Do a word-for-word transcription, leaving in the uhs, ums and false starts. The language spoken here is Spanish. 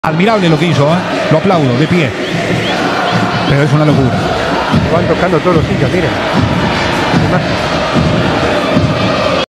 Admirable lo que hizo, ¿eh? Lo aplaudo, de pie. Pero es una locura. Van tocando todos los sitios, miren.